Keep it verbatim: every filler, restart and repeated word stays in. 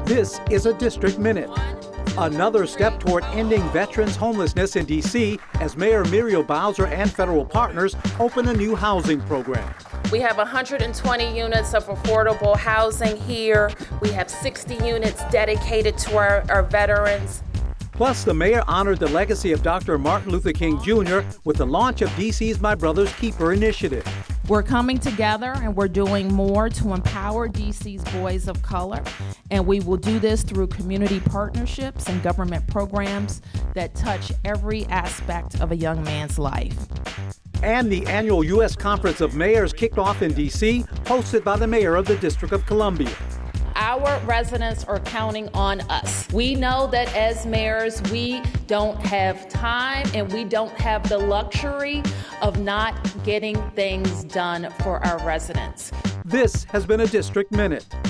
This is a District Minute. Another step toward ending veterans' homelessness in D C as Mayor Muriel Bowser and federal partners open a new housing program. We have one hundred twenty units of affordable housing here. We have sixty units dedicated to our, our veterans. Plus, the mayor honored the legacy of Doctor Martin Luther King Junior with the launch of D C's My Brother's Keeper initiative. We're coming together and we're doing more to empower D C's boys of color. And we will do this through community partnerships and government programs that touch every aspect of a young man's life. And the annual U S Conference of Mayors kicked off in D C, hosted by the mayor of the District of Columbia. Our residents are counting on us. We know that as mayors, we don't have time and we don't have the luxury of not getting things done for our residents. This has been a District Minute.